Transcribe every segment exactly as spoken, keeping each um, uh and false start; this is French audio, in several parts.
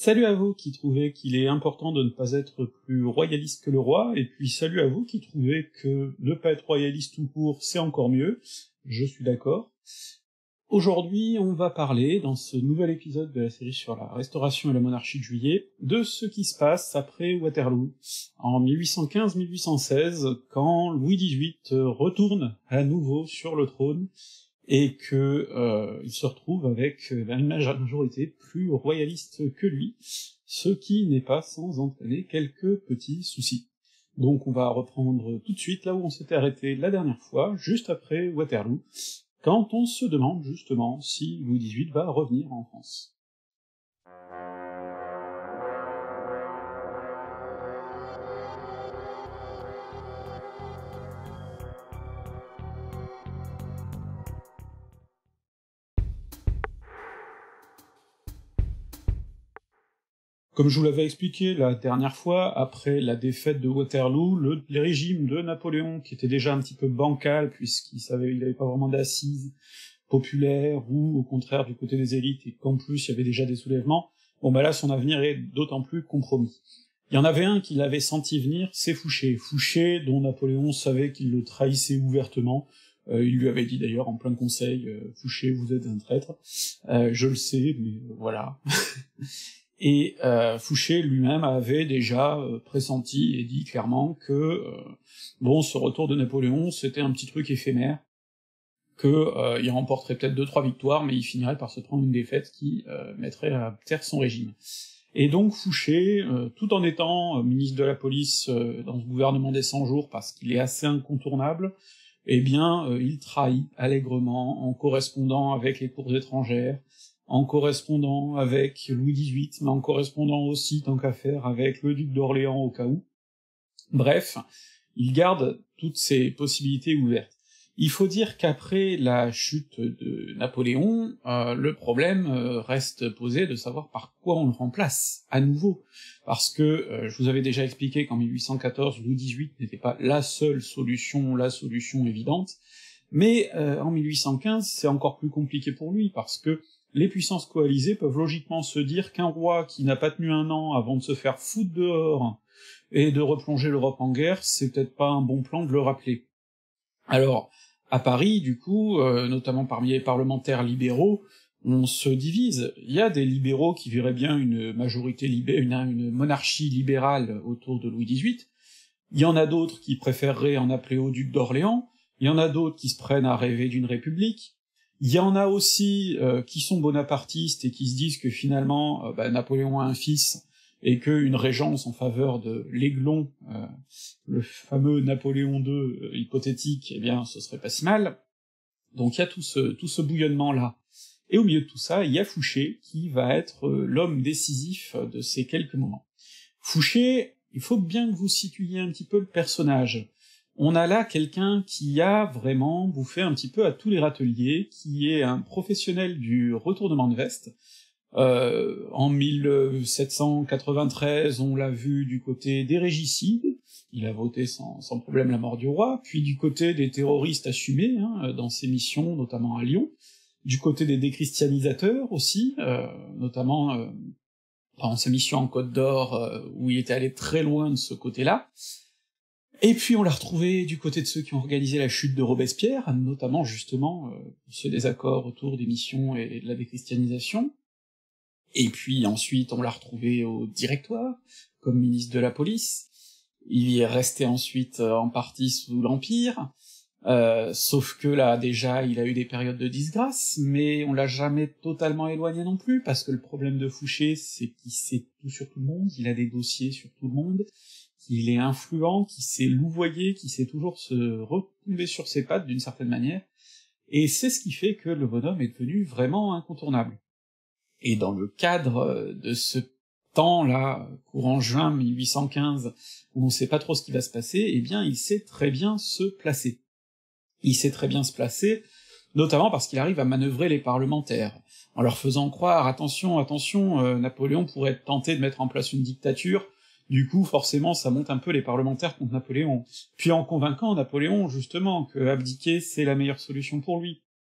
Salut à vous qui trouvez qu'il est important de ne pas être plus royaliste que le roi, et puis salut à vous qui trouvez que ne pas être royaliste tout court, c'est encore mieux, je suis d'accord. Aujourd'hui, on va parler, dans ce nouvel épisode de la série sur la Restauration et la monarchie de Juillet, de ce qui se passe après Waterloo, en mille huit cent quinze mille huit cent seize, quand Louis dix-huit retourne à nouveau sur le trône, et que euh, il se retrouve avec une majorité plus royaliste que lui, ce qui n'est pas sans entraîner quelques petits soucis. Donc on va reprendre tout de suite là où on s'était arrêté la dernière fois, juste après Waterloo, quand on se demande justement si Louis dix-huit va revenir en France. Comme je vous l'avais expliqué la dernière fois, après la défaite de Waterloo, le, le régime de Napoléon, qui était déjà un petit peu bancal, puisqu'il savait, il n'avait pas vraiment d'assises populaires, ou au contraire du côté des élites, et qu'en plus il y avait déjà des soulèvements, bon bah là son avenir est d'autant plus compromis. Il y en avait un qui l'avait senti venir, c'est Fouché. Fouché, dont Napoléon savait qu'il le trahissait ouvertement, euh, il lui avait dit d'ailleurs en plein conseil, euh, Fouché, vous êtes un traître, euh, je le sais, mais euh, voilà... Et euh, Fouché lui-même avait déjà euh, pressenti et dit clairement que euh, bon, ce retour de Napoléon, c'était un petit truc éphémère, que euh, il remporterait peut-être deux trois victoires, mais il finirait par se prendre une défaite qui euh, mettrait à terre son régime. Et donc Fouché, euh, tout en étant euh, ministre de la police euh, dans ce gouvernement des cent jours, parce qu'il est assez incontournable, eh bien, euh, il trahit allègrement en correspondant avec les cours étrangères, en correspondant avec Louis dix-huit, mais en correspondant aussi, tant qu'à faire, avec le duc d'Orléans au cas où. Bref, il garde toutes ces possibilités ouvertes. Il faut dire qu'après la chute de Napoléon, euh, le problème euh, reste posé de savoir par quoi on le remplace, à nouveau, parce que euh, je vous avais déjà expliqué qu'en mille huit cent quatorze, Louis dix-huit n'était pas la seule solution, la solution évidente, mais euh, en mille huit cent quinze, c'est encore plus compliqué pour lui, parce que les puissances coalisées peuvent logiquement se dire qu'un roi qui n'a pas tenu un an avant de se faire foutre dehors et de replonger l'Europe en guerre, c'est peut-être pas un bon plan de le rappeler. Alors, à Paris, du coup, euh, notamment parmi les parlementaires libéraux, on se divise. Il y a des libéraux qui verraient bien une majorité libérale, une, une monarchie libérale autour de Louis dix-huit, il y en a d'autres qui préféreraient en appeler au duc d'Orléans, il y en a d'autres qui se prennent à rêver d'une république, il y en a aussi euh, qui sont bonapartistes et qui se disent que finalement euh, bah, Napoléon a un fils et qu'une régence en faveur de l'Aiglon, euh, le fameux Napoléon deux euh, hypothétique, eh bien ce serait pas si mal. Donc il y a tout ce, tout ce bouillonnement-là. Et au milieu de tout ça, il y a Fouché qui va être euh, l'homme décisif de ces quelques moments. Fouché, il faut bien que vous situiez un petit peu le personnage. On a là quelqu'un qui a vraiment bouffé un petit peu à tous les râteliers, qui est un professionnel du retournement de veste. Euh, en mille sept cent quatre-vingt-treize, on l'a vu du côté des régicides, il a voté sans, sans problème la mort du roi, puis du côté des terroristes assumés, hein, dans ses missions, notamment à Lyon, du côté des déchristianisateurs aussi, euh, notamment euh, dans ses missions en Côte d'Or, euh, où il était allé très loin de ce côté-là. Et puis on l'a retrouvé du côté de ceux qui ont organisé la chute de Robespierre, notamment justement euh, ce désaccord autour des missions et de la déchristianisation. Et puis ensuite on l'a retrouvé au Directoire, comme ministre de la police. Il y est resté ensuite euh, en partie sous l'Empire, euh, sauf que là déjà il a eu des périodes de disgrâce, mais on l'a jamais totalement éloigné non plus, parce que le problème de Fouché, c'est qu'il sait tout sur tout le monde, il a des dossiers sur tout le monde, qu'il est influent, qu'il sait louvoyer, qu'il sait toujours se retomber sur ses pattes d'une certaine manière, et c'est ce qui fait que le bonhomme est devenu vraiment incontournable. Et dans le cadre de ce temps-là, courant juin mille huit cent quinze, où on sait pas trop ce qui va se passer, eh bien il sait très bien se placer. Il sait très bien se placer, notamment parce qu'il arrive à manœuvrer les parlementaires, en leur faisant croire, attention, attention, euh, Napoléon pourrait être tenté de mettre en place une dictature, du coup, forcément, ça monte un peu les parlementaires contre Napoléon. Puis en convainquant Napoléon, justement, que abdiquer, c'est la meilleure solution pour lui.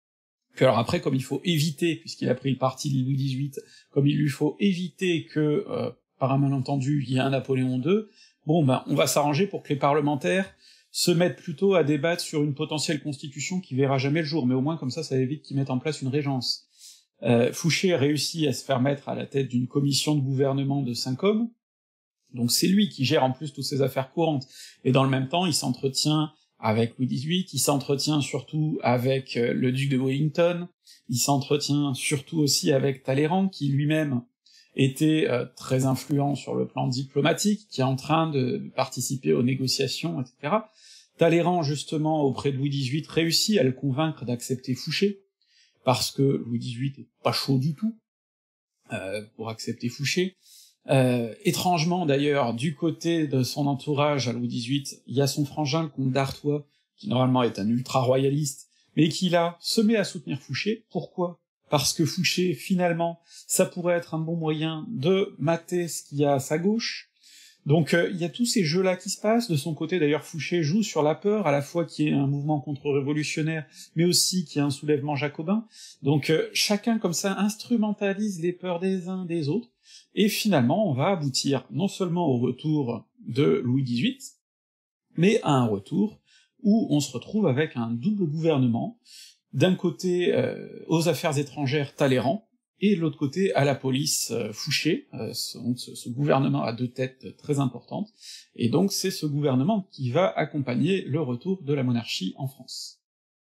Puis alors après, comme il faut éviter, puisqu'il a pris le parti de Louis dix-huit, comme il lui faut éviter que, euh, par un malentendu, il y ait un Napoléon deux, bon ben on va s'arranger pour que les parlementaires se mettent plutôt à débattre sur une potentielle constitution qui verra jamais le jour, mais au moins comme ça, ça évite qu'ils mettent en place une régence. Euh, Fouché réussit à se faire mettre à la tête d'une commission de gouvernement de cinq hommes, donc c'est lui qui gère en plus toutes ces affaires courantes, et dans le même temps, il s'entretient avec Louis dix-huit, il s'entretient surtout avec euh, le duc de Wellington, il s'entretient surtout aussi avec Talleyrand, qui lui-même était euh, très influent sur le plan diplomatique, qui est en train de participer aux négociations, et cetera. Talleyrand, justement, auprès de Louis dix-huit, réussit à le convaincre d'accepter Fouché, parce que Louis dix-huit est pas chaud du tout euh, pour accepter Fouché. Euh, étrangement, d'ailleurs, du côté de son entourage à Louis dix-huit, il y a son frangin, le comte d'Artois, qui normalement est un ultra-royaliste, mais qui, là, se met à soutenir Fouché. Pourquoi ? Parce que Fouché, finalement, ça pourrait être un bon moyen de mater ce qu'il y a à sa gauche. Donc il euh, y a tous ces jeux-là qui se passent. De son côté, d'ailleurs, Fouché joue sur la peur, à la fois qu'il y ait un mouvement contre-révolutionnaire, mais aussi qu'il y ait un soulèvement jacobin. Donc euh, chacun, comme ça, instrumentalise les peurs des uns des autres, et finalement, on va aboutir non seulement au retour de Louis dix-huit, mais à un retour où on se retrouve avec un double gouvernement, d'un côté euh, aux affaires étrangères Talleyrand, et de l'autre côté à la police euh, Fouché, euh, ce, ce, ce gouvernement a deux têtes très importantes, et donc c'est ce gouvernement qui va accompagner le retour de la monarchie en France.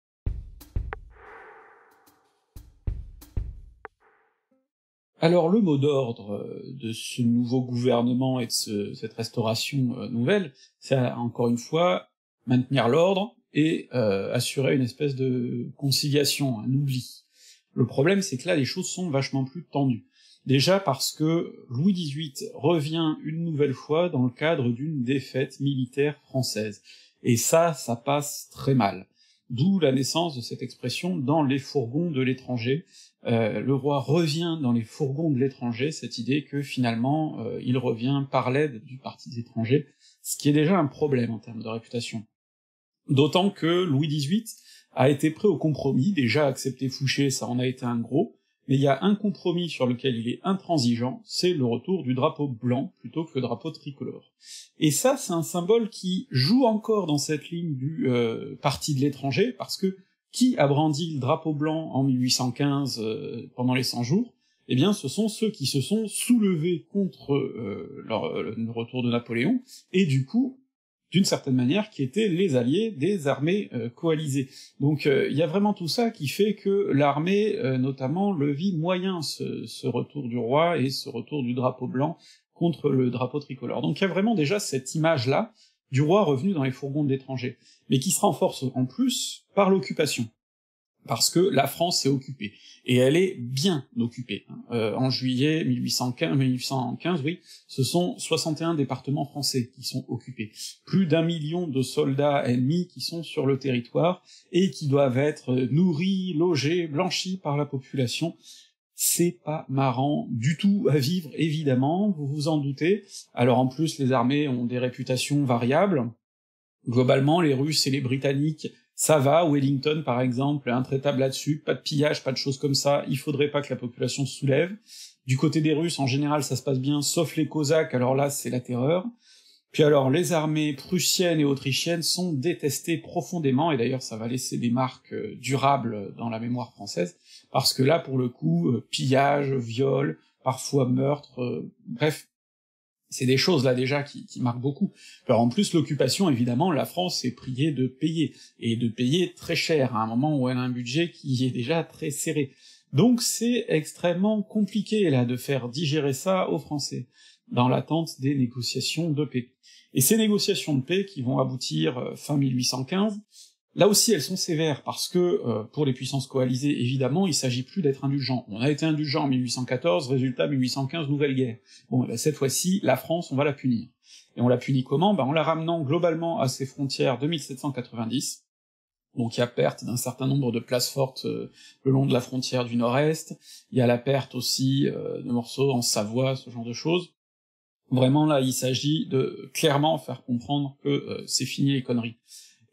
Alors le mot d'ordre de ce nouveau gouvernement et de ce, cette restauration euh, nouvelle, c'est encore une fois maintenir l'ordre et euh, assurer une espèce de conciliation, un oubli. Le problème, c'est que là, les choses sont vachement plus tendues. Déjà parce que Louis dix-huit revient une nouvelle fois dans le cadre d'une défaite militaire française. Et ça, ça passe très mal. D'où la naissance de cette expression « dans les fourgons de l'étranger ». Euh, le roi revient dans les fourgons de l'étranger, cette idée que finalement, euh, il revient par l'aide du parti des étrangers, ce qui est déjà un problème en termes de réputation. D'autant que Louis dix-huit a été prêt au compromis, déjà accepté Fouché, ça en a été un gros, mais il y a un compromis sur lequel il est intransigeant, c'est le retour du drapeau blanc plutôt que le drapeau tricolore. Et ça, c'est un symbole qui joue encore dans cette ligne du euh, parti de l'étranger, parce que qui a brandi le drapeau blanc en mille huit cent quinze euh, pendant les cent jours? Eh bien, ce sont ceux qui se sont soulevés contre euh, leur, le retour de Napoléon, et du coup, d'une certaine manière, qui étaient les alliés des armées euh, coalisées. Donc il euh, y a vraiment tout ça qui fait que l'armée, euh, notamment, le vit moyen, ce, ce retour du roi et ce retour du drapeau blanc contre le drapeau tricolore. Donc il y a vraiment déjà cette image-là du roi revenu dans les fourgons de l'étranger, mais qui se renforce en plus par l'occupation. Parce que la France est occupée, et elle est bien occupée. Euh, en juillet mille huit cent quinze, oui, ce sont soixante et un départements français qui sont occupés, plus d'un million de soldats ennemis qui sont sur le territoire, et qui doivent être nourris, logés, blanchis par la population. C'est pas marrant du tout à vivre, évidemment, vous vous en doutez. Alors en plus, les armées ont des réputations variables. Globalement, les Russes et les Britanniques, ça va, Wellington par exemple, est intraitable là-dessus, pas de pillage, pas de choses comme ça, il faudrait pas que la population se soulève. Du côté des Russes, en général, ça se passe bien, sauf les Cosaques, alors là, c'est la terreur. Puis alors, les armées prussiennes et autrichiennes sont détestées profondément, et d'ailleurs ça va laisser des marques euh, durables dans la mémoire française, parce que là, pour le coup, euh, pillage, viol, parfois meurtre, euh, bref, c'est des choses là déjà qui, qui marquent beaucoup. Alors en plus, l'occupation, évidemment, la France est priée de payer, et de payer très cher, à un moment où elle a un budget qui est déjà très serré. Donc c'est extrêmement compliqué là de faire digérer ça aux Français, dans l'attente des négociations de paix. Et ces négociations de paix qui vont aboutir euh, fin mille huit cent quinze, là aussi elles sont sévères, parce que euh, pour les puissances coalisées, évidemment, il s'agit plus d'être indulgent. On a été indulgent en mille huit cent quatorze, résultat mille huit cent quinze, nouvelle guerre. Bon, ben, cette fois-ci, la France, on va la punir. Et on la punit comment? Ben, en la ramenant globalement à ses frontières de mille sept cent quatre-vingt-dix, donc il y a perte d'un certain nombre de places fortes euh, le long de la frontière du nord-est, il y a la perte aussi euh, de morceaux en Savoie, ce genre de choses. Vraiment là, il s'agit de clairement faire comprendre que euh, c'est fini les conneries.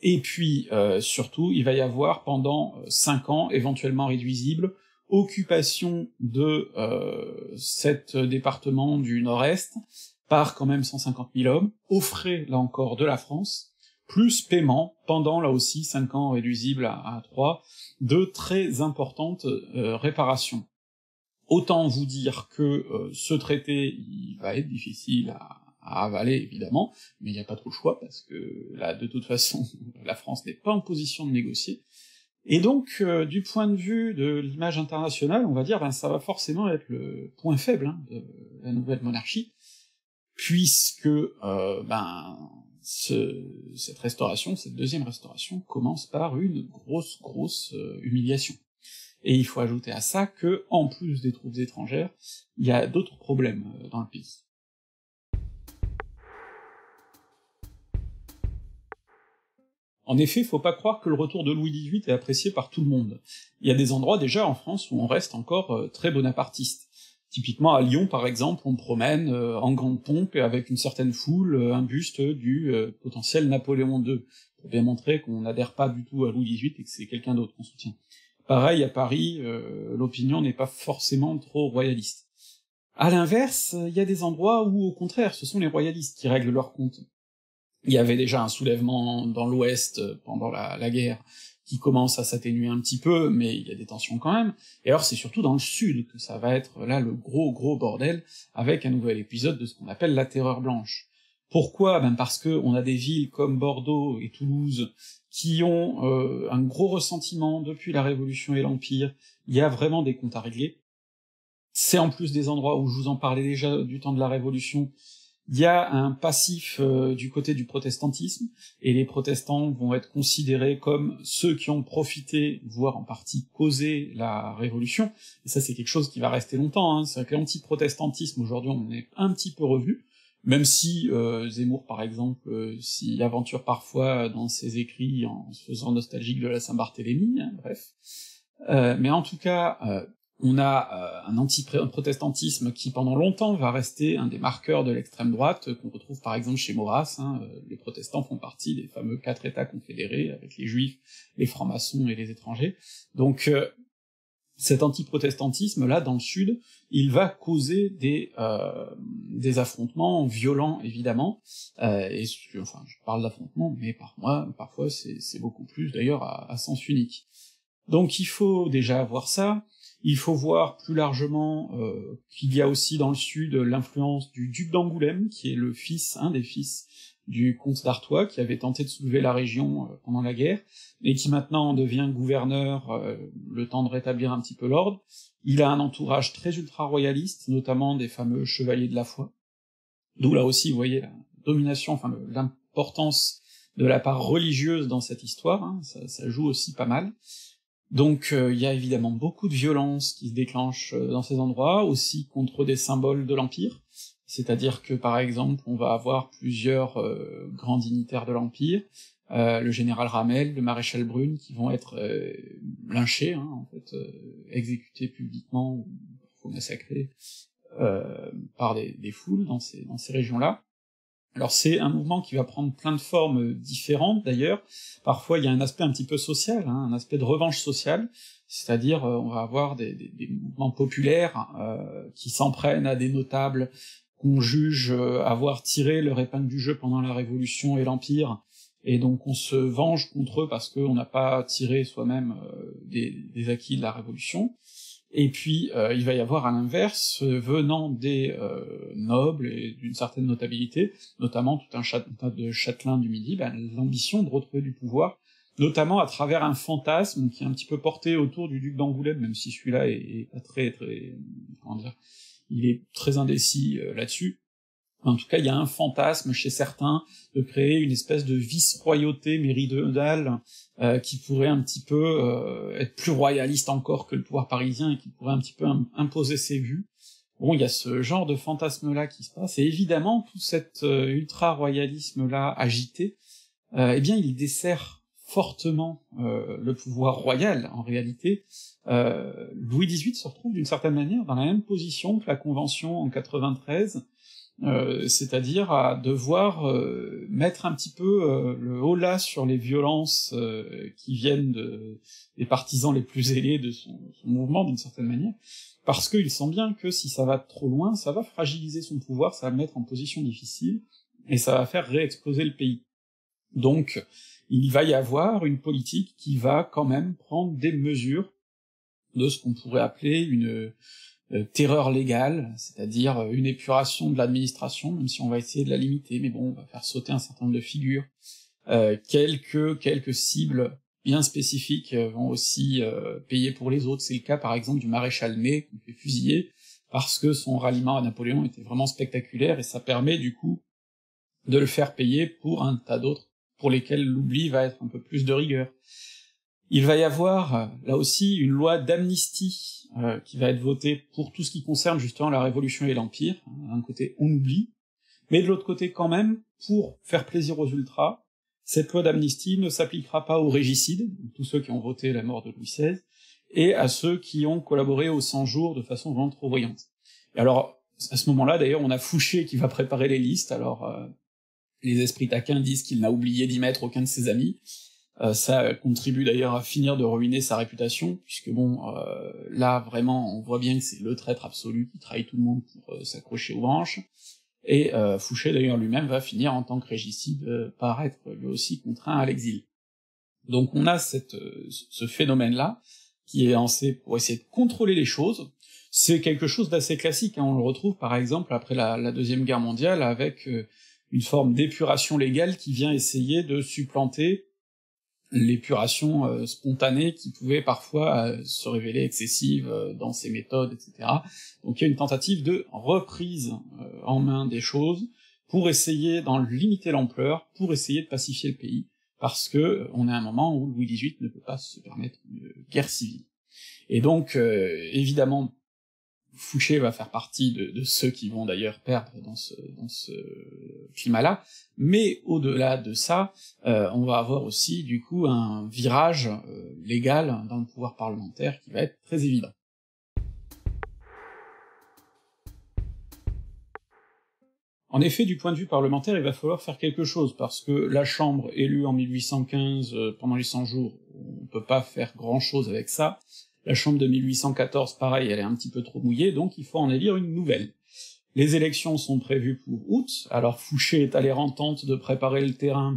Et puis, euh, surtout, il va y avoir pendant cinq ans, éventuellement réduisible, occupation de euh, cet département du Nord-Est par quand même cent cinquante mille hommes, aux frais, là encore, de la France, plus paiement, pendant, là aussi, cinq ans réduisible à, à trois, de très importantes euh, réparations. Autant vous dire que euh, ce traité, il va être difficile à, à avaler, évidemment, mais il n'y a pas trop le choix, parce que là, de toute façon, la France n'est pas en position de négocier. Et donc, euh, du point de vue de l'image internationale, on va dire, ben ça va forcément être le point faible hein, de la nouvelle monarchie, puisque euh, ben ce, cette restauration, cette deuxième restauration, commence par une grosse, grosse euh, humiliation. Et il faut ajouter à ça que, en plus des troupes étrangères, il y a d'autres problèmes euh, dans le pays. En effet, faut pas croire que le retour de Louis dix-huit est apprécié par tout le monde. Il y a des endroits déjà en France où on reste encore euh, très bonapartiste. Typiquement à Lyon, par exemple, on promène euh, en grande pompe et avec une certaine foule euh, un buste du euh, potentiel Napoléon deux, pour bien montrer qu'on n'adhère pas du tout à Louis dix-huit et que c'est quelqu'un d'autre qu'on soutient. Pareil, à Paris, euh, l'opinion n'est pas forcément trop royaliste. À l'inverse, il y a des endroits où, au contraire, ce sont les royalistes qui règlent leur compte. Il y avait déjà un soulèvement dans l'Ouest pendant la, la guerre qui commence à s'atténuer un petit peu, mais il y a des tensions quand même. Et alors c'est surtout dans le Sud que ça va être là le gros gros bordel, avec un nouvel épisode de ce qu'on appelle la Terreur blanche. Pourquoi? Ben parce que on a des villes comme Bordeaux et Toulouse qui ont euh, un gros ressentiment depuis la Révolution et l'Empire. Il y a vraiment des comptes à régler. C'est en plus des endroits où je vous en parlais déjà du temps de la Révolution. Il y a un passif euh, du côté du protestantisme, et les protestants vont être considérés comme ceux qui ont profité, voire en partie causé la Révolution, et ça c'est quelque chose qui va rester longtemps, hein. C'est vrai que l'antiprotestantisme, aujourd'hui, on est un petit peu revenu, même si euh, Zemmour, par exemple, euh, s'y aventure parfois dans ses écrits en se faisant nostalgique de la Saint-Barthélemy, hein, bref. Euh, mais en tout cas, euh, on a euh, un anti-protestantisme qui pendant longtemps va rester un des marqueurs de l'extrême droite, euh, qu'on retrouve par exemple chez Maurras, hein, euh, les protestants font partie des fameux quatre États confédérés, avec les juifs, les francs-maçons et les étrangers. Donc euh, cet anti-protestantisme-là, dans le Sud, il va causer des, euh, des affrontements violents, évidemment, euh, et enfin, je parle d'affrontements, mais par moi, parfois c'est beaucoup plus d'ailleurs à, à sens unique. Donc il faut déjà voir ça. Il faut voir plus largement euh, qu'il y a aussi dans le Sud l'influence du duc d'Angoulême, qui est le fils, un des fils du comte d'Artois, qui avait tenté de soulever la région euh, pendant la guerre, et qui maintenant devient gouverneur euh, le temps de rétablir un petit peu l'ordre. Il a un entourage très ultra-royaliste, notamment des fameux chevaliers de la foi, d'où là aussi, vous voyez, la domination, enfin l'importance de la part religieuse dans cette histoire, hein, ça, ça joue aussi pas mal. Donc il euh, y a évidemment beaucoup de violence qui se déclenche euh, dans ces endroits, aussi contre des symboles de l'Empire, c'est-à-dire que par exemple on va avoir plusieurs euh, grands dignitaires de l'Empire, euh, le général Ramel, le maréchal Brune, qui vont être euh, lynchés, hein, en fait, euh, exécutés publiquement, ou parfois massacrés euh, par des, des foules dans ces, dans ces régions-là. Alors c'est un mouvement qui va prendre plein de formes différentes d'ailleurs, parfois il y a un aspect un petit peu social, hein, un aspect de revanche sociale, c'est-à-dire euh, on va avoir des, des, des mouvements populaires euh, qui s'en prennent à des notables qu'on juge euh, avoir tiré leur épingle du jeu pendant la Révolution et l'Empire, et donc on se venge contre eux parce qu'on n'a pas tiré soi-même euh, des, des acquis de la Révolution. Et puis, euh, il va y avoir à l'inverse, euh, venant des euh, nobles et d'une certaine notabilité, notamment tout un tas de châtelains du Midi, ben, l'ambition de retrouver du pouvoir, notamment à travers un fantasme qui est un petit peu porté autour du duc d'Angoulême, même si celui-là est, est pas très, très, comment dire, il est très indécis euh, là-dessus. En tout cas, il y a un fantasme chez certains de créer une espèce de vice-royauté méridionale euh, qui pourrait un petit peu euh, être plus royaliste encore que le pouvoir parisien et qui pourrait un petit peu im imposer ses vues. Bon, il y a ce genre de fantasme-là qui se passe, et évidemment, tout cet euh, ultra-royalisme-là agité, euh, eh bien, il dessert fortement euh, le pouvoir royal, en réalité, euh, Louis dix-huit se retrouve d'une certaine manière dans la même position que la Convention en quatre-vingt-treize, euh, c'est-à-dire à devoir euh, mettre un petit peu euh, le holà sur les violences euh, qui viennent de, des partisans les plus zélés de son, son mouvement, d'une certaine manière, parce qu'il sent bien que si ça va trop loin, ça va fragiliser son pouvoir, ça va le mettre en position difficile, et ça va faire réexploser le pays. Donc, il va y avoir une politique qui va quand même prendre des mesures de ce qu'on pourrait appeler une euh, terreur légale, c'est-à-dire une épuration de l'administration, même si on va essayer de la limiter, mais bon, on va faire sauter un certain nombre de figures. Euh, quelques, quelques cibles bien spécifiques vont aussi euh, payer pour les autres. C'est le cas par exemple du maréchal Ney, qu'on fait fusiller, parce que son ralliement à Napoléon était vraiment spectaculaire, et ça permet du coup de le faire payer pour un tas d'autres pour lesquels l'oubli va être un peu plus de rigueur. Il va y avoir, là aussi, une loi d'amnistie euh, qui va être votée pour tout ce qui concerne justement la Révolution et l'Empire. D'un côté, on oublie, mais de l'autre côté, quand même, pour faire plaisir aux ultras, cette loi d'amnistie ne s'appliquera pas aux régicides, tous ceux qui ont voté la mort de Louis seize, et à ceux qui ont collaboré aux cent jours de façon vraiment trop voyante. Et alors, à ce moment-là, d'ailleurs, on a Fouché qui va préparer les listes, alors... Euh, les esprits taquins disent qu'il n'a oublié d'y mettre aucun de ses amis. Euh, ça contribue d'ailleurs à finir de ruiner sa réputation, puisque bon, euh, là vraiment, on voit bien que c'est le traître absolu qui trahit tout le monde pour euh, s'accrocher aux branches. Et euh, Fouché d'ailleurs lui-même va finir en tant que régicide euh, par être lui aussi contraint à l'exil. Donc on a cette, euh, ce phénomène-là qui est lancé pour essayer de contrôler les choses. C'est quelque chose d'assez classique, hein. On le retrouve par exemple après la, la Deuxième Guerre mondiale avec euh, une forme d'épuration légale qui vient essayer de supplanter l'épuration euh, spontanée qui pouvait parfois euh, se révéler excessive euh, dans ses méthodes, et cetera. Donc il y a une tentative de reprise euh, en main des choses pour essayer d'en limiter l'ampleur, pour essayer de pacifier le pays, parce que euh, on est à un moment où Louis dix-huit ne peut pas se permettre une guerre civile. Et donc, euh, évidemment, Fouché va faire partie de, de ceux qui vont d'ailleurs perdre dans ce, dans ce climat-là, mais au-delà de ça, euh, on va avoir aussi du coup un virage euh, légal dans le pouvoir parlementaire qui va être très évident. En effet, du point de vue parlementaire, il va falloir faire quelque chose, parce que la Chambre élue en mille huit cent quinze, euh, pendant les cent jours, on peut pas faire grand-chose avec ça. La Chambre de mille huit cent quatorze, pareil, elle est un petit peu trop mouillée, donc il faut en élire une nouvelle. Les élections sont prévues pour août, alors Fouché est à l'air en tente de préparer le terrain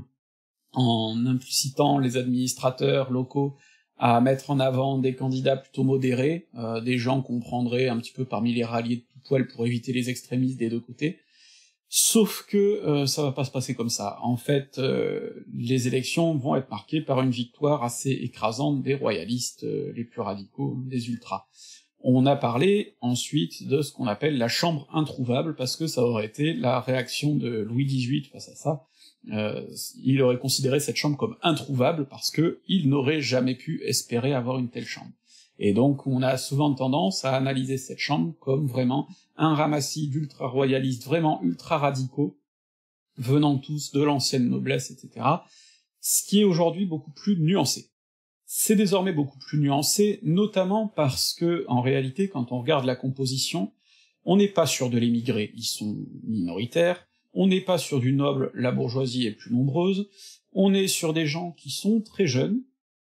en incitant les administrateurs locaux à mettre en avant des candidats plutôt modérés, euh, des gens qu'on prendrait un petit peu parmi les ralliés de tout poil pour éviter les extrémistes des deux côtés. Sauf que euh, ça va pas se passer comme ça. En fait, euh, les élections vont être marquées par une victoire assez écrasante des royalistes euh, les plus radicaux, des ultras. On a parlé ensuite de ce qu'on appelle la chambre introuvable, parce que ça aurait été la réaction de Louis dix-huit face à ça. Euh, il aurait considéré cette chambre comme introuvable, parce que il n'aurait jamais pu espérer avoir une telle chambre. Et donc on a souvent tendance à analyser cette chambre comme vraiment un ramassis d'ultra-royalistes vraiment ultra-radicaux, venant tous de l'ancienne noblesse, et cetera, ce qui est aujourd'hui beaucoup plus nuancé. C'est désormais beaucoup plus nuancé, notamment parce que, en réalité, quand on regarde la composition, on n'est pas sur de l'émigré, ils sont minoritaires, on n'est pas sur du noble, la bourgeoisie est plus nombreuse, on est sur des gens qui sont très jeunes,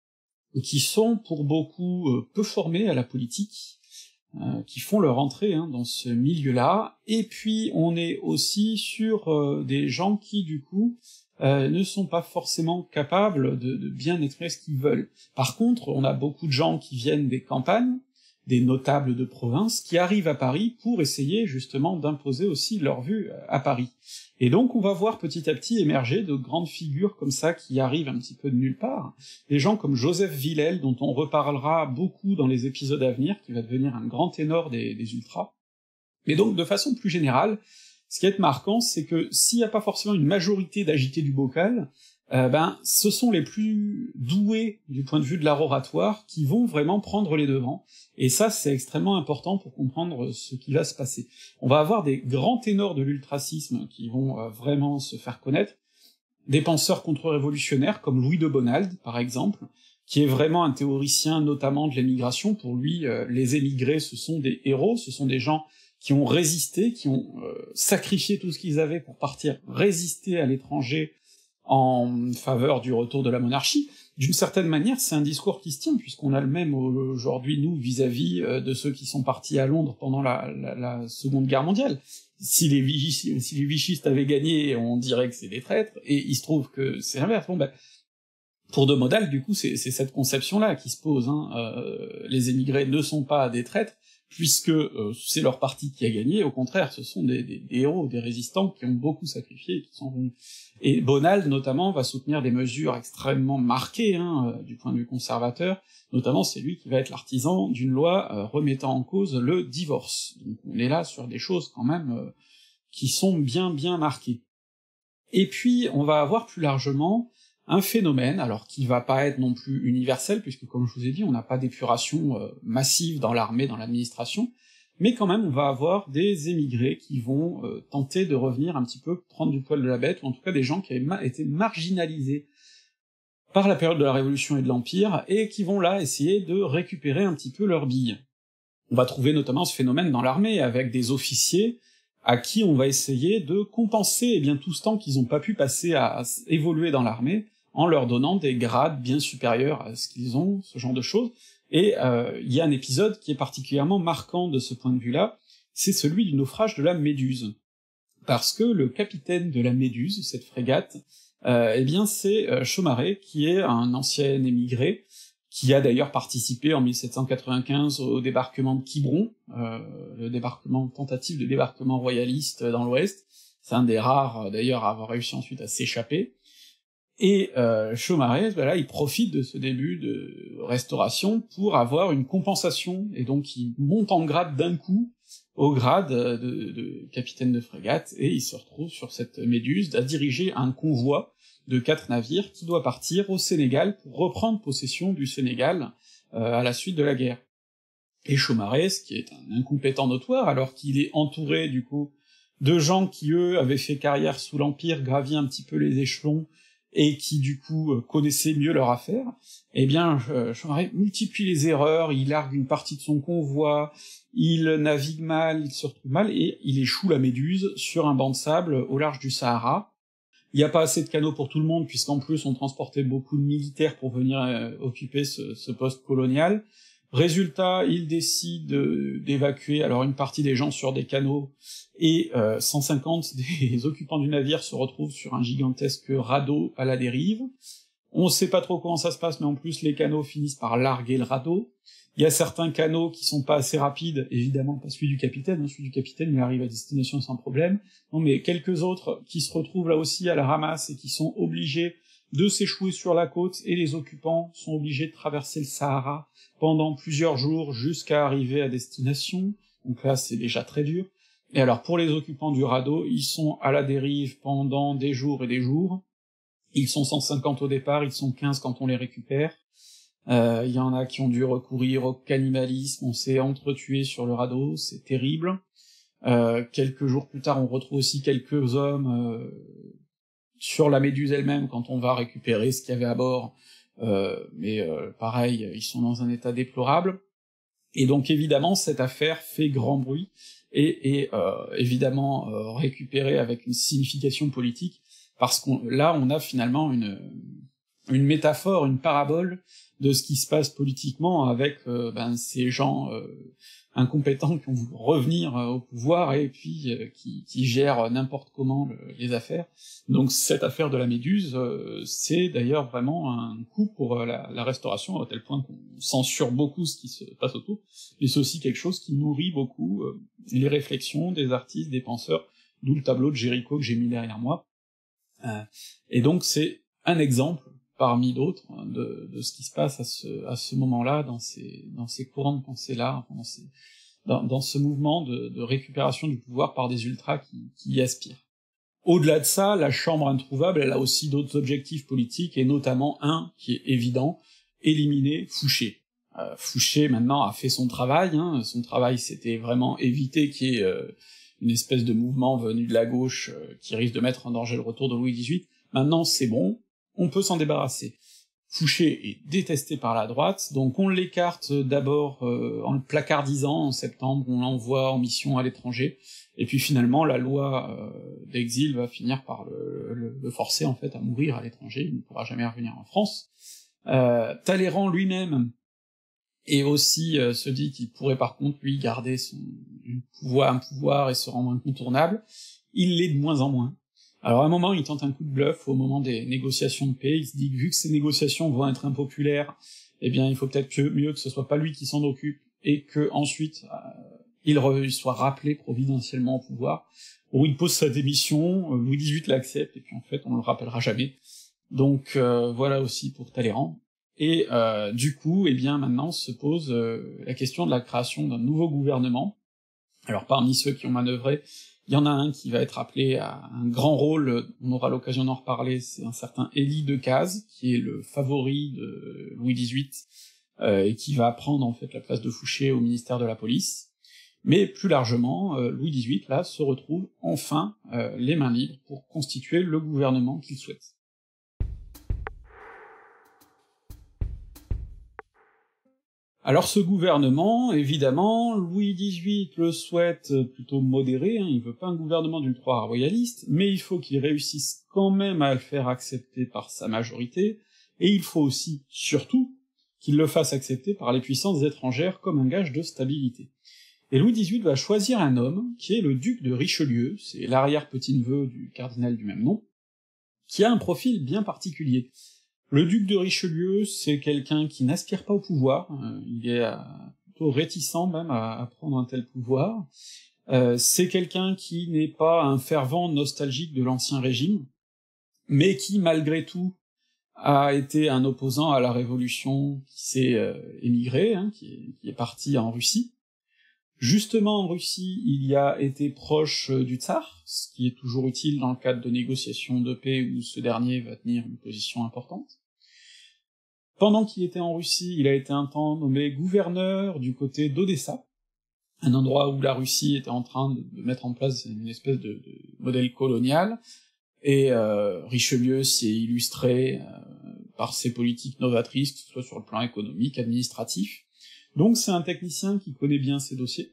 qui sont pour beaucoup euh, peu formés à la politique, euh, qui font leur entrée hein, dans ce milieu-là, et puis on est aussi sur euh, des gens qui, du coup, euh, ne sont pas forcément capables de, de bien exprimer ce qu'ils veulent. Par contre, on a beaucoup de gens qui viennent des campagnes, des notables de province, qui arrivent à Paris pour essayer justement d'imposer aussi leur vue à Paris. Et donc on va voir petit à petit émerger de grandes figures comme ça qui arrivent un petit peu de nulle part, des gens comme Joseph Villèle, dont on reparlera beaucoup dans les épisodes à venir, qui va devenir un grand ténor des, des ultras. Mais donc de façon plus générale, ce qui est marquant, c'est que s'il n'y a pas forcément une majorité d'agités du bocal, euh, ben ce sont les plus doués du point de vue de l'art oratoire qui vont vraiment prendre les devants, et ça c'est extrêmement important pour comprendre ce qui va se passer. On va avoir des grands ténors de l'ultracisme qui vont euh, vraiment se faire connaître, des penseurs contre-révolutionnaires comme Louis de Bonald, par exemple, qui est vraiment un théoricien notamment de l'émigration. Pour lui, euh, les émigrés, ce sont des héros, ce sont des gens qui ont résisté, qui ont euh, sacrifié tout ce qu'ils avaient pour partir résister à l'étranger en faveur du retour de la monarchie. D'une certaine manière, c'est un discours qui se tient, puisqu'on a le même aujourd'hui, nous, vis-à-vis de ceux qui sont partis à Londres pendant la, la, la Seconde Guerre mondiale. Si les, Vichy, si les vichistes avaient gagné, on dirait que c'est des traîtres, et il se trouve que c'est l'inverse. Bon, ben, pour de Modal, du coup, c'est cette conception-là qui se pose. Hein. Euh, les émigrés ne sont pas des traîtres, puisque euh, c'est leur parti qui a gagné. Au contraire, ce sont des, des, des héros, des résistants qui ont beaucoup sacrifié, qui sont venus. Et Bonald, notamment, va soutenir des mesures extrêmement marquées hein, euh, du point de vue conservateur. Notamment, c'est lui qui va être l'artisan d'une loi euh, remettant en cause le divorce. Donc on est là sur des choses quand même euh, qui sont bien bien marquées. Et puis, on va avoir plus largement un phénomène, alors qui va pas être non plus universel, puisque comme je vous ai dit, on n'a pas d'épuration euh, massive dans l'armée, dans l'administration, mais quand même on va avoir des émigrés qui vont euh, tenter de revenir un petit peu prendre du poil de la bête, ou en tout cas des gens qui avaient ma été marginalisés par la période de la Révolution et de l'Empire, et qui vont là essayer de récupérer un petit peu leurs billes. On va trouver notamment ce phénomène dans l'armée, avec des officiers à qui on va essayer de compenser eh bien, tout ce temps qu'ils n'ont pas pu passer à, à évoluer dans l'armée, en leur donnant des grades bien supérieurs à ce qu'ils ont, ce genre de choses. Et euh, il y a un épisode qui est particulièrement marquant de ce point de vue-là, c'est celui du naufrage de la Méduse. Parce que le capitaine de la Méduse, cette frégate, euh, eh bien c'est euh, Chaumaré, qui est un ancien émigré, qui a d'ailleurs participé en mille sept cent quatre-vingt-quinze au débarquement de Quiberon, euh, le débarquement, tentative de débarquement royaliste dans l'Ouest. C'est un des rares, d'ailleurs, à avoir réussi ensuite à s'échapper. Et euh, Chaumaré, ben là, il profite de ce début de restauration pour avoir une compensation, et donc il monte en grade d'un coup au grade de, de capitaine de frégate, et il se retrouve sur cette Méduse à diriger un convoi de quatre navires qui doit partir au Sénégal pour reprendre possession du Sénégal euh, à la suite de la guerre. Et Chaumaré, ce qui est un incompétent notoire, alors qu'il est entouré du coup de gens qui eux avaient fait carrière sous l'Empire, gravi un petit peu les échelons, et qui du coup euh, connaissaient mieux leur affaire, eh bien euh, Chaumaré multiplie les erreurs, il largue une partie de son convoi, il navigue mal, il se retrouve mal, et il échoue la Méduse sur un banc de sable au large du Sahara. Il n'y a pas assez de canaux pour tout le monde, puisqu'en plus on transportait beaucoup de militaires pour venir euh, occuper ce, ce poste colonial. Résultat, il décide d'évacuer alors une partie des gens sur des canaux, et euh, cent cinquante des occupants du navire se retrouvent sur un gigantesque radeau à la dérive. On sait pas trop comment ça se passe, mais en plus les canaux finissent par larguer le radeau. Il y a certains canaux qui sont pas assez rapides, évidemment pas celui du capitaine, hein, celui du capitaine il arrive à destination sans problème, non mais quelques autres qui se retrouvent là aussi à la ramasse et qui sont obligés de s'échouer sur la côte, et les occupants sont obligés de traverser le Sahara pendant plusieurs jours jusqu'à arriver à destination, donc là c'est déjà très dur. Et alors pour les occupants du radeau, ils sont à la dérive pendant des jours et des jours, ils sont cent cinquante au départ, ils sont quinze quand on les récupère, il euh, y en a qui ont dû recourir au cannibalisme, on s'est entretués sur le radeau, c'est terrible. Euh, quelques jours plus tard, on retrouve aussi quelques hommes euh, sur la Méduse elle-même quand on va récupérer ce qu'il y avait à bord, euh, mais euh, pareil, ils sont dans un état déplorable. Et donc évidemment, cette affaire fait grand bruit, et est euh, évidemment euh, récupérée avec une signification politique, parce qu'on là on a finalement une, une métaphore, une parabole de ce qui se passe politiquement avec euh, ben, ces gens euh, incompétents qui vont revenir euh, au pouvoir et puis euh, qui, qui gèrent n'importe comment le, les affaires. Donc cette affaire de la Méduse, euh, c'est d'ailleurs vraiment un coup pour euh, la, la restauration, à tel point qu'on censure beaucoup ce qui se passe autour, mais c'est aussi quelque chose qui nourrit beaucoup euh, les réflexions des artistes, des penseurs, d'où le tableau de Géricault que j'ai mis derrière moi. Euh, et donc c'est un exemple parmi d'autres, de, de ce qui se passe à ce, à ce moment-là, dans ces, dans ces courants de pensée-là, dans, ces, dans, dans ce mouvement de, de récupération du pouvoir par des ultras qui, qui y aspirent. Au-delà de ça, la Chambre introuvable, elle a aussi d'autres objectifs politiques, et notamment un qui est évident, éliminer Fouché. Euh, Fouché, maintenant, a fait son travail, hein, son travail, c'était vraiment éviter qu'il y ait euh, une espèce de mouvement venu de la gauche euh, qui risque de mettre en danger le retour de Louis dix-huit. maintenant c'est bon, on peut s'en débarrasser. Fouché est détesté par la droite, donc on l'écarte d'abord euh, en le placardisant en septembre, on l'envoie en mission à l'étranger, et puis finalement la loi euh, d'exil va finir par le, le, le forcer en fait à mourir à l'étranger, il ne pourra jamais revenir en France. Euh, Talleyrand lui-même et aussi euh, se dit qu'il pourrait par contre lui garder son un pouvoir, un pouvoir et se rendre incontournable, il l'est de moins en moins. Alors à un moment il tente un coup de bluff au moment des négociations de paix, il se dit que vu que ces négociations vont être impopulaires, eh bien il faut peut-être que, mieux que ce soit pas lui qui s'en occupe, et que ensuite euh, il, re, il soit rappelé providentiellement au pouvoir, où il pose sa démission, euh, Louis dix-huit l'accepte, et puis en fait on le rappellera jamais. Donc euh, voilà aussi pour Talleyrand. Et euh, du coup, eh bien maintenant se pose euh, la question de la création d'un nouveau gouvernement. Alors parmi ceux qui ont manœuvré, il y en a un qui va être appelé à un grand rôle, on aura l'occasion d'en reparler, c'est un certain Élie Decazes, qui est le favori de Louis dix-huit, euh, et qui va prendre en fait la place de Fouché au ministère de la Police. Mais plus largement, euh, Louis dix-huit, là, se retrouve enfin euh, les mains libres pour constituer le gouvernement qu'il souhaite. Alors ce gouvernement, évidemment, Louis dix-huit le souhaite plutôt modéré, hein, il veut pas un gouvernement d'ultra royaliste, mais il faut qu'il réussisse quand même à le faire accepter par sa majorité, et il faut aussi, surtout, qu'il le fasse accepter par les puissances étrangères comme un gage de stabilité. Et Louis dix-huit va choisir un homme, qui est le duc de Richelieu, c'est l'arrière-petit-neveu du cardinal du même nom, qui a un profil bien particulier. Le duc de Richelieu, c'est quelqu'un qui n'aspire pas au pouvoir, euh, il est euh, plutôt réticent même à, à prendre un tel pouvoir, euh, c'est quelqu'un qui n'est pas un fervent nostalgique de l'ancien régime, mais qui, malgré tout, a été un opposant à la Révolution, qui s'est euh, émigré, hein, qui, est, qui est parti en Russie. Justement, en Russie, il y a été proche du tsar, ce qui est toujours utile dans le cadre de négociations de paix où ce dernier va tenir une position importante. Pendant qu'il était en Russie, il a été un temps nommé gouverneur du côté d'Odessa, un endroit où la Russie était en train de mettre en place une espèce de, de modèle colonial, et euh, Richelieu s'y est illustré euh, par ses politiques novatrices, que ce soit sur le plan économique, administratif. Donc c'est un technicien qui connaît bien ses dossiers,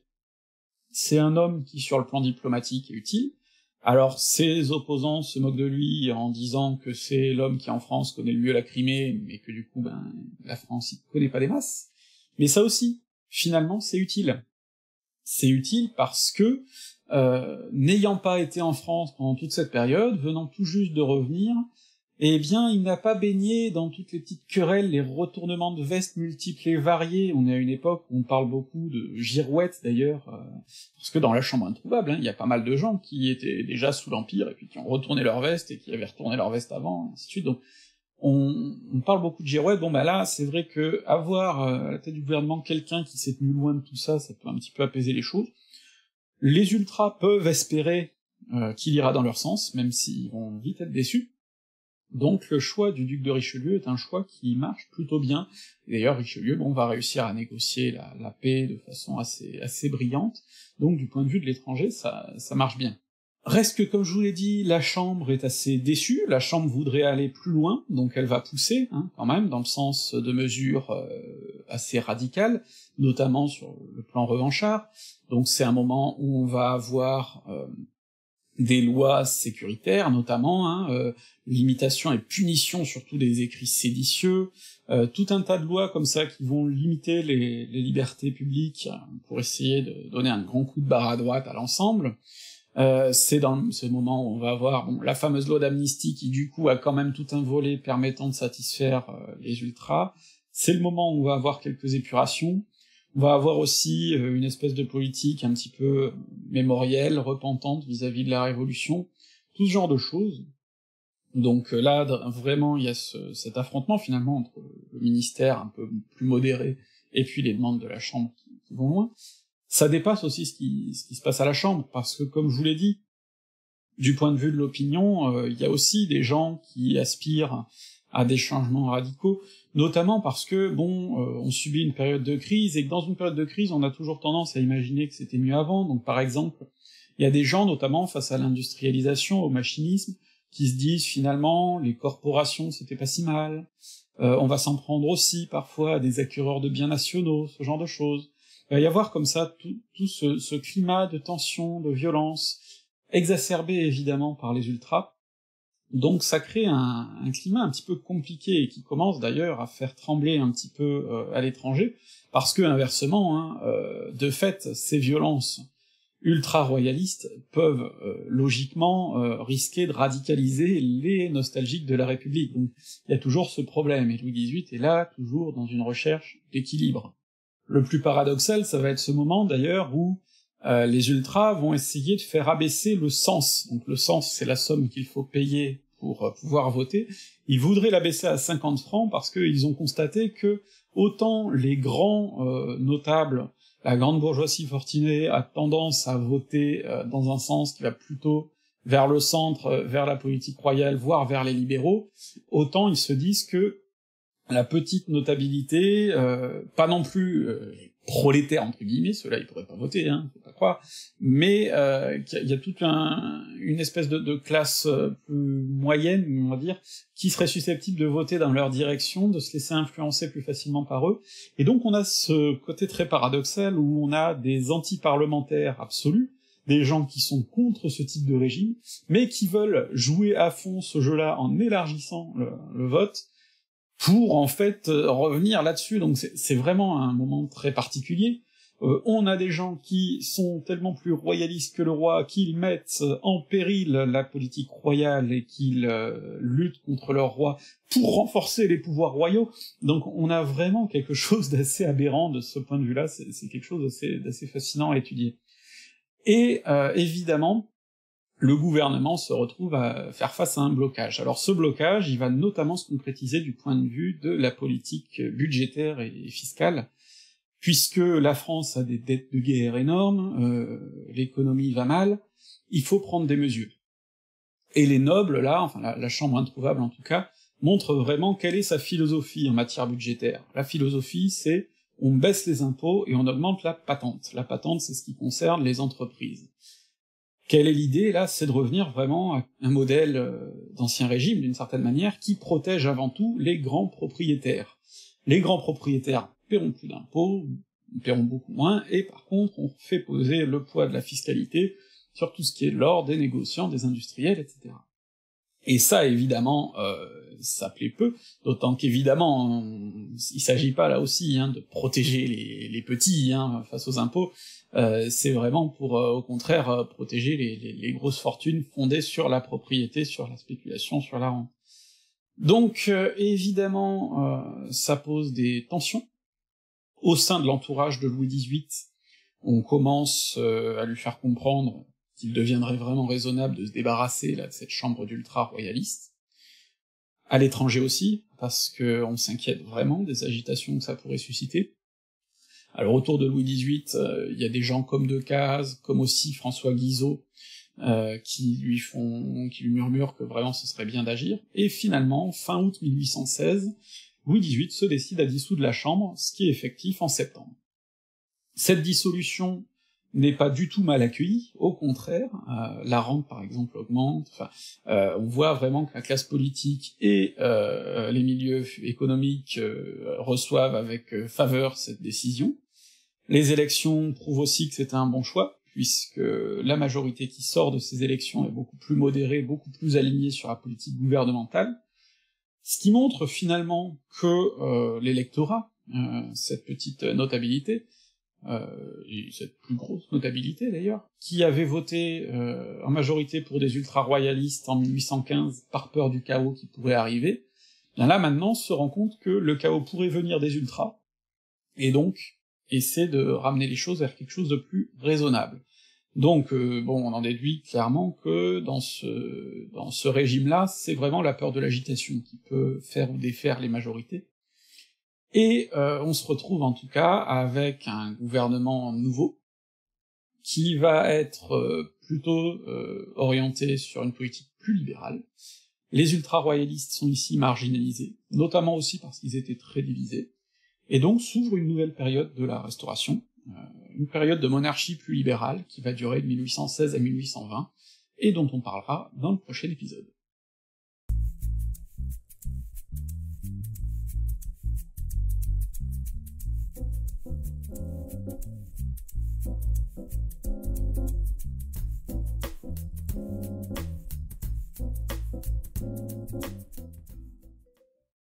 c'est un homme qui sur le plan diplomatique est utile. Alors ses opposants se moquent de lui en disant que c'est l'homme qui en France connaît le mieux la Crimée, mais que du coup ben la France il connaît pas des masses. Mais ça aussi, finalement, c'est utile. C'est utile parce que, euh, n'ayant pas été en France pendant toute cette période, venant tout juste de revenir, eh bien, il n'a pas baigné dans toutes les petites querelles, les retournements de veste multiples et variés. On est à une époque où on parle beaucoup de girouettes, d'ailleurs, euh, parce que dans la chambre introuvable, hein, il y a pas mal de gens qui étaient déjà sous l'Empire, et puis qui ont retourné leur veste, et qui avaient retourné leur veste avant, et ainsi de suite. Donc, on, on parle beaucoup de girouettes. Bon, bah là, c'est vrai que avoir euh, à la tête du gouvernement quelqu'un qui s'est tenu loin de tout ça, ça peut un petit peu apaiser les choses. Les ultras peuvent espérer euh, qu'il ira dans leur sens, même s'ils vont vite être déçus. Donc le choix du duc de Richelieu est un choix qui marche plutôt bien. Et d'ailleurs Richelieu, bon, va réussir à négocier la, la paix de façon assez, assez brillante, donc du point de vue de l'étranger, ça, ça marche bien. Reste que, comme je vous l'ai dit, la Chambre est assez déçue, la Chambre voudrait aller plus loin, donc elle va pousser, hein, quand même, dans le sens de mesures euh, assez radicales, notamment sur le plan revanchard. Donc c'est un moment où on va avoir euh, des lois sécuritaires, notamment, hein, euh, limitation et punition surtout des écrits séditieux, euh, tout un tas de lois comme ça qui vont limiter les, les libertés publiques pour essayer de donner un grand coup de barre à droite à l'ensemble. Euh, c'est dans ce moment où on va avoir bon, la fameuse loi d'amnistie qui du coup a quand même tout un volet permettant de satisfaire euh, les ultras. C'est le moment où on va avoir quelques épurations. On va avoir aussi euh, une espèce de politique un petit peu mémorielle, repentante vis-à-vis de la Révolution, tout ce genre de choses. Donc euh, là, vraiment, il y a ce, cet affrontement finalement entre le ministère un peu plus modéré et puis les demandes de la Chambre qui, qui vont loin. Ça dépasse aussi ce qui, ce qui se passe à la Chambre, parce que comme je vous l'ai dit, du point de vue de l'opinion, euh, il y a aussi des gens qui aspirent à des changements radicaux, notamment parce que, bon, euh, on subit une période de crise, et que dans une période de crise, on a toujours tendance à imaginer que c'était mieux avant. Donc par exemple, il y a des gens, notamment face à l'industrialisation, au machinisme, qui se disent finalement les corporations c'était pas si mal, euh, on va s'en prendre aussi parfois à des acquéreurs de biens nationaux, ce genre de choses. Il va y avoir comme ça tout, tout ce, ce climat de tension, de violence, exacerbé évidemment par les ultras. Donc ça crée un, un climat un petit peu compliqué et qui commence d'ailleurs à faire trembler un petit peu euh, à l'étranger, parce que inversement, hein, euh, de fait, ces violences ultra-royalistes peuvent euh, logiquement euh, risquer de radicaliser les nostalgiques de la République. Donc il y a toujours ce problème, et Louis dix-huit est là, toujours dans une recherche d'équilibre. Le plus paradoxal, ça va être ce moment d'ailleurs où euh, les ultras vont essayer de faire abaisser le cens. Donc le cens, c'est la somme qu'il faut payer pour euh, pouvoir voter. Ils voudraient l'abaisser à cinquante francs parce qu'ils ont constaté que autant les grands euh, notables, la grande bourgeoisie fortunée a tendance à voter euh, dans un sens qui va plutôt vers le centre, euh, vers la politique royale, voire vers les libéraux, autant ils se disent que la petite notabilité, euh, pas non plus euh, les prolétaires entre guillemets, ceux-là ils pourraient pas voter, hein, faut pas croire, mais euh, qu'il y a toute un, une espèce de, de classe euh, plus moyenne, on va dire, qui serait susceptible de voter dans leur direction, de se laisser influencer plus facilement par eux, et donc on a ce côté très paradoxal où on a des anti-parlementaires absolus, des gens qui sont contre ce type de régime, mais qui veulent jouer à fond ce jeu-là en élargissant le, le vote, pour en fait euh, revenir là-dessus. Donc c'est vraiment un moment très particulier. Euh, on a des gens qui sont tellement plus royalistes que le roi qu'ils mettent en péril la politique royale et qu'ils euh, luttent contre leur roi pour renforcer les pouvoirs royaux. Donc on a vraiment quelque chose d'assez aberrant de ce point de vue-là, c'est quelque chose d'assez fascinant à étudier. Et euh, évidemment, le gouvernement se retrouve à faire face à un blocage. Alors ce blocage, il va notamment se concrétiser du point de vue de la politique budgétaire et fiscale, puisque la France a des dettes de guerre énormes, euh, l'économie va mal, il faut prendre des mesures. Et les nobles, là, enfin la, la Chambre introuvable en tout cas, montre vraiment quelle est sa philosophie en matière budgétaire. La philosophie, c'est on baisse les impôts et on augmente la patente. La patente, c'est ce qui concerne les entreprises. Quelle est l'idée, là? C'est de revenir vraiment à un modèle euh, d'ancien régime, d'une certaine manière, qui protège avant tout les grands propriétaires. Les grands propriétaires paieront plus d'impôts, paieront beaucoup moins, et par contre, on fait poser le poids de la fiscalité sur tout ce qui est l'or des négociants, des industriels, et cetera. Et ça, évidemment, euh, ça plaît peu, d'autant qu'évidemment, on... il s'agit pas là aussi hein, de protéger les, les petits hein, face aux impôts, euh, c'est vraiment pour, euh, au contraire, euh, protéger les, les, les grosses fortunes fondées sur la propriété, sur la spéculation, sur la rente. Donc, euh, évidemment, euh, ça pose des tensions. Au sein de l'entourage de Louis dix-huit, on commence euh, à lui faire comprendre qu'il deviendrait vraiment raisonnable de se débarrasser là, de cette chambre d'ultra-royalistes. À l'étranger aussi, parce qu'on s'inquiète vraiment des agitations que ça pourrait susciter. Alors autour de Louis dix-huit, il euh, y a des gens comme Decazes, comme aussi François Guizot, euh, qui lui font, qui lui murmurent que vraiment ce serait bien d'agir, et finalement, fin août mille huit cent seize, Louis dix-huit se décide à dissoudre la Chambre, ce qui est effectif en septembre. Cette dissolution n'est pas du tout mal accueillie, au contraire, euh, la rente par exemple augmente, enfin, euh, on voit vraiment que la classe politique et euh, les milieux économiques euh, reçoivent avec euh, faveur cette décision. Les élections prouvent aussi que c'est un bon choix, puisque la majorité qui sort de ces élections est beaucoup plus modérée, beaucoup plus alignée sur la politique gouvernementale, ce qui montre finalement que euh, l'électorat, euh, cette petite notabilité, Euh, et cette plus grosse notabilité d'ailleurs, qui avait voté euh, en majorité pour des ultra-royalistes en mille huit cent quinze par peur du chaos qui pourrait arriver, bien là maintenant se rend compte que le chaos pourrait venir des ultras, et donc essaie de ramener les choses vers quelque chose de plus raisonnable. Donc euh, bon, on en déduit clairement que dans ce dans ce régime-là, c'est vraiment la peur de l'agitation qui peut faire ou défaire les majorités. Et euh, on se retrouve en tout cas avec un gouvernement nouveau, qui va être euh, plutôt euh, orienté sur une politique plus libérale. Les ultra-royalistes sont ici marginalisés, notamment aussi parce qu'ils étaient très divisés, et donc s'ouvre une nouvelle période de la Restauration, euh, une période de monarchie plus libérale qui va durer de mille huit cent seize à mille huit cent vingt, et dont on parlera dans le prochain épisode.